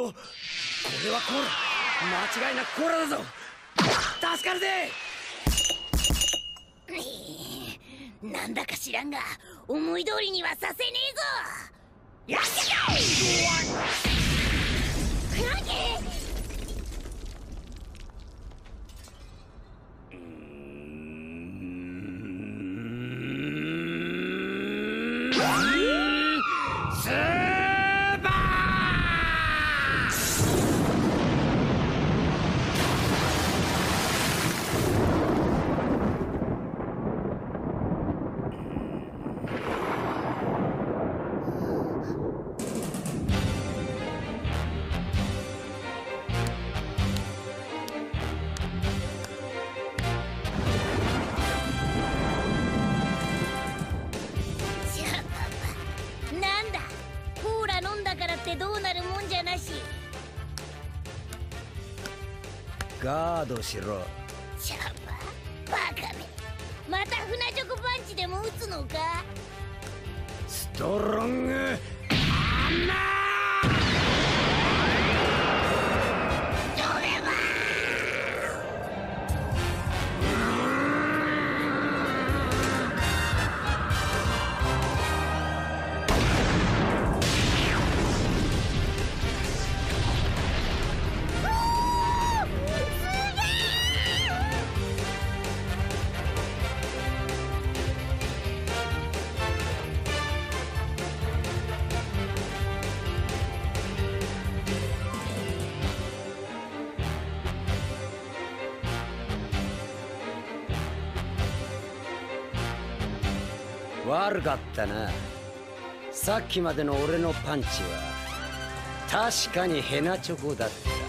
ぞ。これはコーラ、間違いなくコーラだぞ。助かるぜ。 なんだか知らんが思い通りにはさせねえぞ。やってけフランキー。どうなるもんじゃなし。 ガードしろ。 シャーパーバカめ、また船チョコパンチでも撃つのか。 ストロングハンマー。悪かったな。さっきまでの俺のパンチは確かにヘナチョコだった。